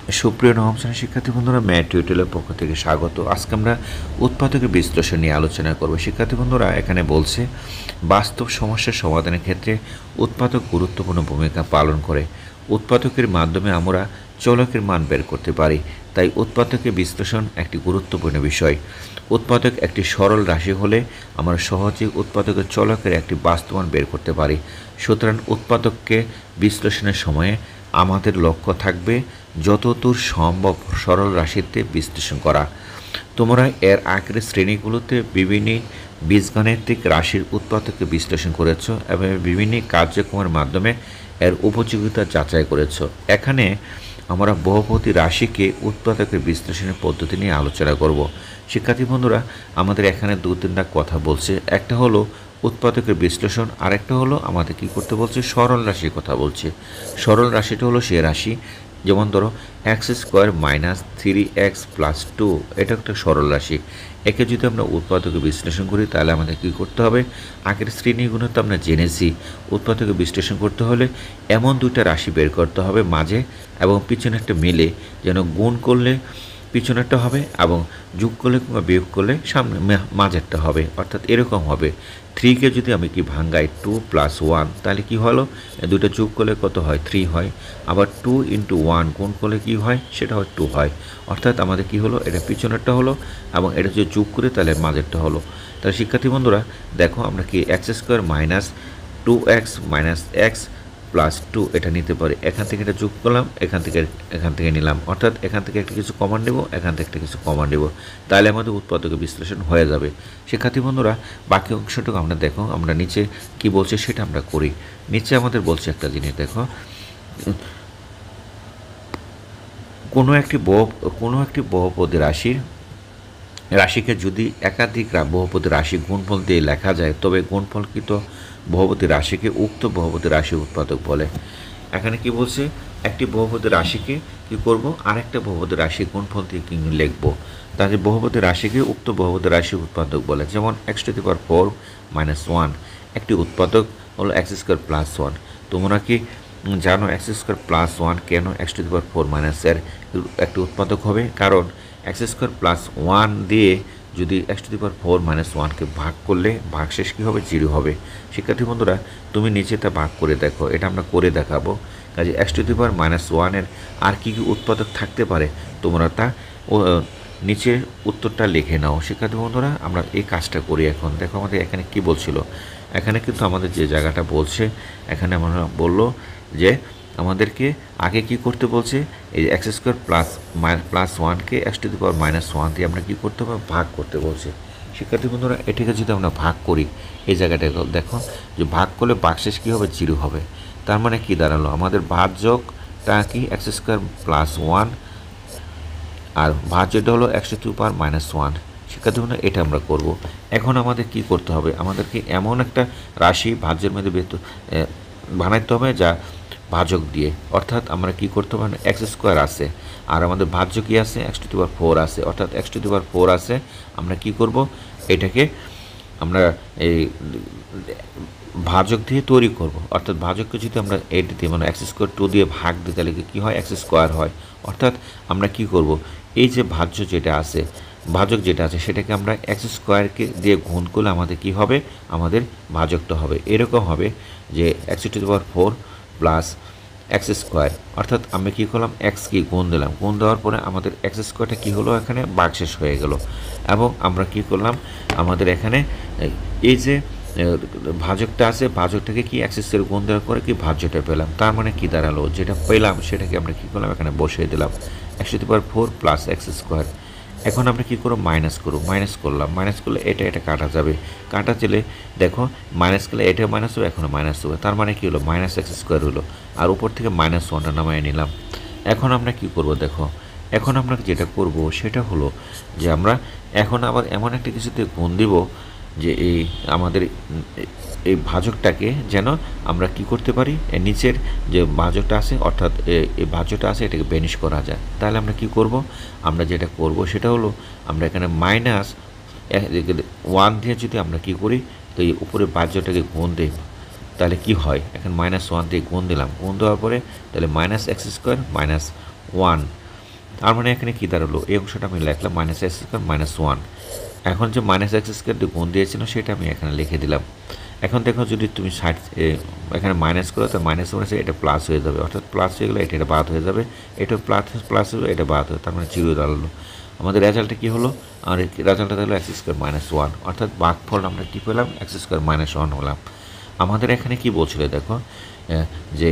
সুপ্রিয় নবম শ্রেণীর শিক্ষার্থী বন্ধুরা, ম্যাথ টিউটোরিয়ালের পক্ষ থেকে স্বাগত। আজকে আমরা উৎপাদকের বিশ্লেষণ নিয়ে আলোচনা করব। শিক্ষার্থী বন্ধুরা, এখানে বলছে বাস্তব সমস্যার সমাধানের ক্ষেত্রে উৎপাদক গুরুত্বপূর্ণ ভূমিকা পালন করে। উৎপাদকের মাধ্যমে আমরা চলকের মান বের করতে পারি, তাই উৎপাদকের বিশ্লেষণ একটি গুরুত্বপূর্ণ বিষয়। উৎপাদক একটি সরল রাশি হলে আমরা সহজেই উৎপাদকের চলকের একটি বাস্তবায়ন বের করতে পারি। সুতরাং উৎপাদককে বিশ্লেষণের সময়ে আমাদের লক্ষ্য থাকবে যতদূর সম্ভব সরল রাশিতে বিশ্লেষণ করা। তোমরা এর আগের শ্রেণীগুলোতে বিভিন্ন বীজগাণিতিক রাশির উৎপাদককে বিশ্লেষণ করেছ এবং বিভিন্ন কার্যক্রমের মাধ্যমে এর উপযোগিতা যাচাই করেছ। এখানে আমরা বহুপদী রাশিকে উৎপাদকের বিশ্লেষণের পদ্ধতি নিয়ে আলোচনা করব। শিক্ষার্থী বন্ধুরা, আমাদের এখানে দু তিনটা কথা বলছে। একটা হলো উৎপাদকের বিশ্লেষণ, আরেকটা হলো আমাদের কী করতে বলছে, সরল রাশির কথা বলছে। সরল রাশিটা হলো সে রাশি, যেমন ধরো x square minus 3x plus 2, এটা একটা সরল রাশি। একে যদি আমরা উৎপাদকে বিশ্লেষণ করি তাহলে আমাদের কী করতে হবে, আগের শ্রেণীগুলো তো আমরা জেনেছি। উৎপাদকে বিশ্লেষণ করতে হলে এমন দুইটা রাশি বের করতে হবে মাঝে এবং পিছনে একটা মিলে, যেন গুণ করলে পিছনেরটা হবে এবং যোগ করলে কিংবা বিয়োগ করলে সামনে মাঝেরটা হবে, অর্থাৎ এরকম হবে। 3কে যদি আমি কি ভাঙ্গাই 2 + 1, তাহলে কি হলো, দুটো যোগ করলে কত হয়, 3 হয়। আবার 2 × 1 গুণ করলে কি হয়, সেটা হয় 2 হয়। অর্থাৎ আমাদের কি হলো, এটা পিছনেরটা হলো এবং এটা যদি যোগ করে তাহলে মাঝেরটা হলো। তাহলে শিক্ষার্থী বন্ধুরা দেখো, আমরা কি x² - 2x - x +2 এটা নিতে পারি। এখান থেকে এটা যোগ করলাম, এখান থেকে নিলাম, অর্থাৎ এখান থেকে একটা কিছু কমন নেব, এখান থেকে একটা কিছু কমন নেব, তাহলে আমাদের উৎপাদকের বিশ্লেষণ হয়ে যাবে। শিক্ষার্থী বন্ধুরা, বাকি অংশটুকু আমরা দেখো, আমরা নিচে কি বলছে সেটা আমরা করি। নিচে আমাদের বলছে একটা জিনিস দেখো, কোনো একটি বহুপদী রাশিকে যদি একাধিক বহুপদী রাশি গুণফল দিয়ে লেখা যায়, তবে গুণফলকৃত বহুপদী রাশিকে উক্ত বহুপদী রাশির উৎপাদক বলে। এখানে কি বলছে, একটি বহুপদী রাশিকে কি করব, আরেকটা বহুপদী রাশি গুণফল দিয়ে কি লিখব, তাহলে বহুপদী রাশিকে উক্ত বহুপদী রাশির উৎপাদক বলে। যেমন x⁴ - 1 একটি উৎপাদক হলো x² + 1। তোমরা কি জানো x² + 1 কেন x⁴ এর একটি উৎপাদক হবে? কারণ x² + 1 দিয়ে যদি x⁴ - 1কে ভাগ করলে ভাগশেষ কী হবে, 0 হবে। শিক্ষার্থী বন্ধুরা, তুমি নিচেটা ভাগ করে দেখো, এটা আমরা করে দেখাবো। কাজে x⁴ - 1 এর আর কী কী উৎপাদক থাকতে পারে, তোমরা তা নিচে উত্তরটা লিখে নাও। শিক্ষার্থী বন্ধুরা, আমরা এই কাজটা করি এখন। দেখো আমাদের এখানে কি বলছিল, এখানে কিন্তু আমাদের যে জায়গাটা বলছে, এখানে আমরা বললো যে আমাদেরকে আগে কি করতে বলছে, এই x² + 1কে x⁴ - 1 দিয়ে আমরা কী করতে হবে, ভাগ করতে বলছে। শিক্ষার্থী বন্ধুরা, এটাকে যদি আমরা ভাগ করি, এই জায়গাটা দেখো যে ভাগ করলে ভাগশেষ কী হবে, 0 হবে। তার মানে কি দাঁড়ালো, আমাদের ভাজ্যকটা কি x² + 1 আর ভাজ্যটা হলো x⁴ - 1। শিক্ষার্থী বন্ধুরা, এটা আমরা করব। এখন আমাদের কি করতে হবে, আমাদেরকে এমন একটা রাশি ভাজ্যের মধ্যে বানাইতে হবে যা ভাজক দিয়ে, অর্থাৎ আমরা কি করতে হবে, x² আছে আর আমাদের ভাজ্য কি আছে, x⁴ আছে, অর্থাৎ x⁴ আছে। আমরা কি করব, এটাকে আমরা এই ভাজক দিয়ে তৈরি করব, অর্থাৎ ভাজককে যদি আমরা এইটা দিয়ে মানে x² দিয়ে ভাগ দিই তাহলে কী হয়, x² হয়। অর্থাৎ আমরা কি করব, এই যে ভাজ্য যেটা আছে, ভাজক যেটা আছে সেটাকে আমরা x² দিয়ে গুণ করলে আমাদের কি হবে, আমাদের ভাজকটা হবে এরকম হবে যে x⁴ + x²। অর্থাৎ আমি কী করলাম, x কি গুণ দিলাম, গুণ দেওয়ার পরে আমাদের x² কী হলো, এখানে ভাগশেষ হয়ে গেল। এবং আমরা কি করলাম, আমাদের এখানে এই যে ভাজকটা আছে, ভাজকটাকে কি x² গুণ দেওয়ার পরে কি ভাজ্যটা পেলাম। তার মানে কি দাঁড়ালো, যেটা পেলাম সেটাকে আমরা কী করলাম, এখানে বসিয়ে দিলাম, x⁴ + x²। এখন আমরা কী করব, মাইনাস করলাম, মাইনাস করলে এটা কাটা যাবে, কাটা চলে দেখো মাইনাস করলে এটা মাইনাস হবে, এখনও মাইনাস হবে। তার মানে কী হলো, -x² হলো, আর উপর থেকে -1টা নামায় নিলাম। এখন আমরা কি করব, দেখো এখন আমরা যেটা করব সেটা হলো যে আমরা এখন আবার এমন একটা কিছুতে গুণ দিব যে এই আমাদের এই ভাজকটাকে যেন আমরা কি করতে পারি, নিচের যে ভাজকটা আছে, অর্থাৎ এই ভাজ্যটা আছে, এটাকে বেনিশ করা যায়। তাহলে আমরা কি করব, আমরা যেটা করব সেটা হলো আমরা এখানে -1 দিয়ে যদি আমরা কি করি, তো এই উপরে ভাজ্যটাকে গুণ দিই, তাহলে কি হয়, এখন -1 দিয়ে গুণ দিলাম, গুণ দেওয়ার পরে তাহলে -x² - 1 তার মানে এখানে কী দাঁড়ালো, এই অংশটা আমি লিখলাম minus X square minus one. এখন যে মাইনাস এক্স স্কোয়ার দিয়ে গুণ দিয়েছিল সেটা আমি এখানে লিখে দিলাম। এখন দেখো যদি তুমি সাইড এখানে মাইনাস করো তো মাইনাস মাইনাসে এটা প্লাস হয়ে যাবে, অর্থাৎ প্লাস হয়ে গেলে এটা বাদ হয়ে যাবে, এটা প্লাস প্লাস হয়ে এটা বাদ হয়ে, তার মানে জিরো দাঁড়ালো। আমাদের রেজাল্টটা কী হলো, আর রেজাল্টটা হলো এক্স স্কোয়ার মাইনাস ওয়ান, অর্থাৎ ভাগফল আমরা কী পেলাম, এক্স স্কোয়ার মাইনাস ওয়ান হলাম। আমাদের এখানে কি বলছিল দেখো, যে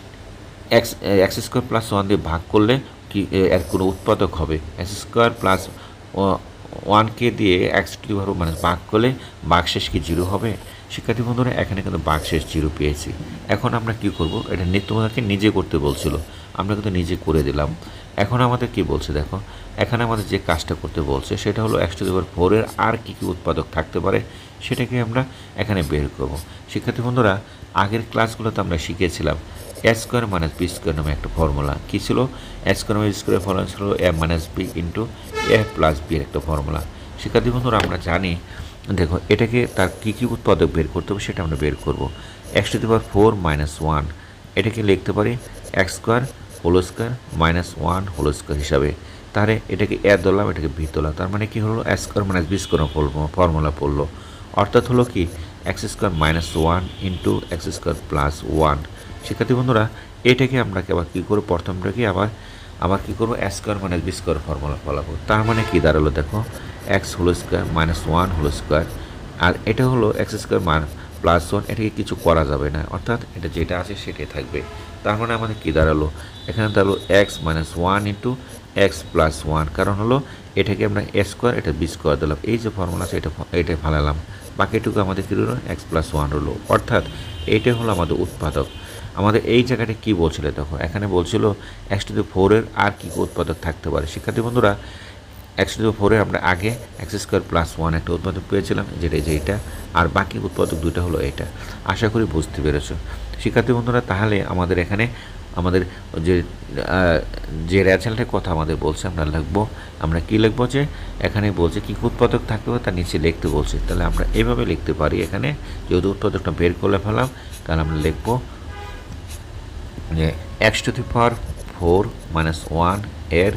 এক্স স্কোয়ার প্লাস ওয়ান দিয়ে ভাগ করলে কি এর কোনো উৎপাদক হবে, এক্স স্কোয়ার প্লাস ওয়ানকে দিয়ে এক্স টু দি পাওয়ার মানে ভাগ করলে ভাগশেষ কি জিরো হবে। শিক্ষার্থী বন্ধুরা এখানে কিন্তু ভাগশেষ জিরো পেয়েছি। এখন আমরা কি করব, এটা তোমাদেরকে নিজে করতে বলছিল, আমরা কিন্তু নিজে করে দিলাম। এখন আমাদের কি বলছে দেখো, এখানে আমাদের যে কাজটা করতে বলছে সেটা হলো এক্স টু দি পাওয়ার ফোরের আর কী কী উৎপাদক থাকতে পারে সেটাকে আমরা এখানে বের করব। শিক্ষার্থী বন্ধুরা আগের ক্লাসগুলোতে আমরা শিখেছিলাম A square minus B square নামে একটা ফর্মুলা কী ছিল, এ স্কোয়ার মাইনাস স্কোয়ারের ফর্মুলা ছিল A minus B into A plus বির একটা ফর্মুলা। শিক্ষার্থী বন্ধুরা আমরা জানি, দেখো এটাকে তার কী কী উৎপাদক বের করতে হবে সেটা আমরা বের করব। X to the power four minus one, এটাকে লিখতে পারি x square whole square minus one whole square হিসাবে। তাহলে এটাকে এ ধরলাম, এটাকে বি ধরলাম, তার মানে কি হলো x square minus B square formula পড়লো, অর্থাৎ হলো কি x square minus one into x square plus one. শিক্ষার্থী বন্ধুরা এটাকে আমরা আবার কী করবো, প্রথমটাকে আবার কী করবো, x square minus B square formula ফলাবো। তার মানে কী দাঁড়ালো দেখো, x whole square minus one whole square, আর এটা হলো এক্স স্কোয়ার প্লাস ওয়ান, এটাকে কিছু করা যাবে না, অর্থাৎ এটা যেটা আছে সেটাই থাকবে। তার মানে আমাদের কী দাঁড়ালো, এখানে দাঁড়ালো x minus one into x plus one, কারণ হলো এটাকে আমরা এ স্কোয়ার এটা বি স্কোয়ার দিলাম, এই যে ফর্মুলা আছে এটাই ফালালাম, বাকিটুকু আমাদের কী হলো এক্স প্লাস ওয়ান হলো, অর্থাৎ এইটাই হলো আমাদের উৎপাদক। আমাদের এই জায়গাটা কী বলছিল দেখো, এখানে বলছিল এক্স টু দি ফোরের আর কী কী উৎপাদক থাকতে পারে। শিক্ষার্থী বন্ধুরা এক্স টু দি ফোরে আমরা আগে এক্স স্কোয়ার প্লাস ওয়ান একটা উৎপাদক পেয়েছিলাম, যেটা আর বাকি উৎপাদক দুইটা হলো এটা। আশা করি বুঝতে পেরেছ শিক্ষার্থী বন্ধুরা। তাহলে আমাদের এখানে আমাদের যে রেজাল্টের কথা আমাদের বলছে আমরা লিখবো, আমরা কী লিখবো, যে এখানে বলছে কী উৎপাদক থাকতে হবে তার নিচে লিখতে বলছে, তাহলে আমরা এভাবে লিখতে পারি। এখানে যেহেতু উৎপাদকটা বের করে ফেলাম তাহলে আমরা লিখবো যে x to the power four minus one এর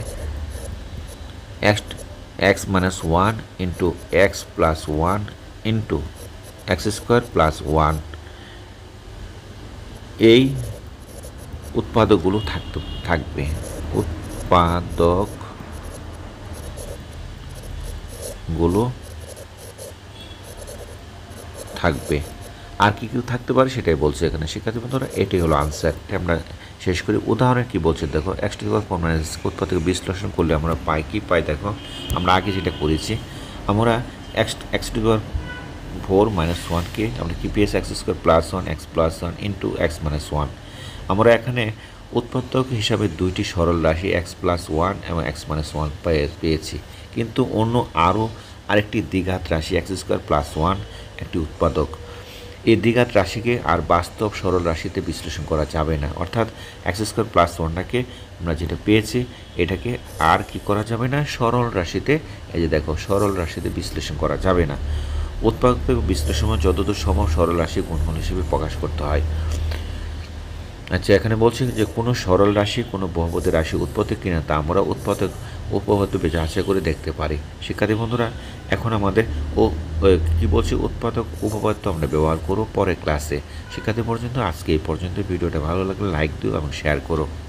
x minus one into x plus one into x square plus one, এই উৎপাদকগুলো থাকবে, উৎপাদকগুলো থাকবে। আর কি কেউ থাকতে পারে সেটাই বলছে এখানে। শিক্ষার্থী বন্ধুরা এটাই হলো আনসার। আমরা শেষ করি উদাহরণে কি বলছে দেখো, x to the power four minus উৎপাদক বিশ্লেষণ করলে আমরা কি পাই দেখো, আমরা আগে যেটা করেছি আমরা x to the power four minus ওয়ানকে আমরা কি পেয়েছি x square plus one x plus one into x minus one. আমরা এখানে উৎপাদক হিসাবে দুইটি সরল রাশি এক্স প্লাস ওয়ান এবং এক্স মাইনাস ওয়ান পেয়েছি, কিন্তু অন্য আরেকটি দ্বিঘাত রাশি এক্স স্কোয়ার প্লাস ওয়ান একটি উৎপাদক। এই দ্বিঘাত রাশিকে আর বাস্তব সরল রাশিতে বিশ্লেষণ করা যাবে না, অর্থাৎ এক্স স্কোয়ার প্লাস ওয়ানটাকে আমরা যেটা পেয়েছি এটাকে আর কি করা যাবে না, সরল রাশিতে, এই যে দেখো সরল রাশিতে বিশ্লেষণ করা যাবে না। উৎপাদক বিশ্লেষণ যতদূর সম্ভব সরল রাশি গুণফল হিসেবে প্রকাশ করতে হয়। আচ্ছা, এখানে বলছি যে কোনো সরল রাশি কোনো বহুপদী রাশি উৎপাদক কিনা তা আমরা উৎপাদক উপপাদ্য যাচাই করে দেখতে পারি। শিক্ষার্থী বন্ধুরা এখন আমাদের কি বলছি উৎপাদক উপপাদ্য আমরা ব্যবহার করব পরের ক্লাসে। শিক্ষার্থী পর্যন্ত আজকে এই পর্যন্ত। ভিডিওটা ভালো লাগলে লাইক দিও এবং শেয়ার করো।